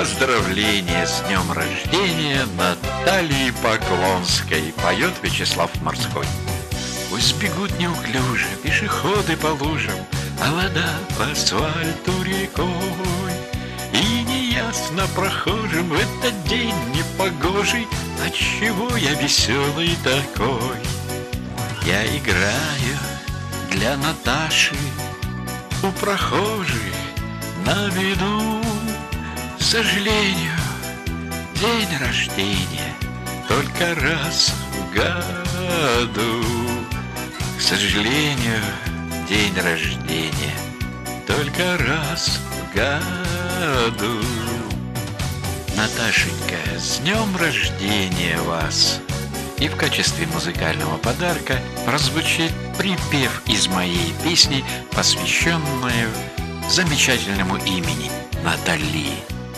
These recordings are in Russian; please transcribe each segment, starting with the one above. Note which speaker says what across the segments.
Speaker 1: Поздравления с днем рождения Натальи Поклонской, поет Вячеслав Морской. Пусть бегут неуклюже пешеходы по лужам, а вода по асфальту рекой. И неясно прохожим в этот день непогожий, отчего я веселый такой. Я играю для Наташи у прохожих на виду. К сожалению, день рождения только раз в году. К сожалению, день рождения только раз в году. Наташенька, с днем рождения вас! И в качестве музыкального подарка прозвучит припев из моей песни, посвященную замечательному имени Натали.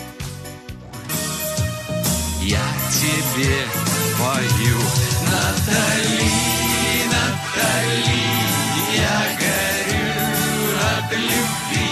Speaker 1: Я тебе пою, Натали, Натали, я горю от любви.